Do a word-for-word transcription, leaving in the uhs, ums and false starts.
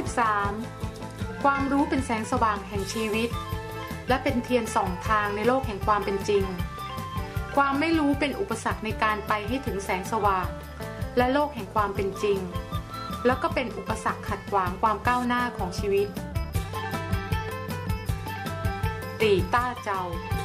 บสามความรู้เป็นแสงสว่างแห่งชีวิตและเป็นเทียนส่องทางในโลกแห่งความเป็นจริงความไม่รู้เป็นอุปสรรคในการไปให้ถึงแสงสว่างและโลกแห่งความเป็นจริงแล้วก็เป็นอุปสรรคขัดขวางความก้าวหน้าของชีวิตตีต้าเจา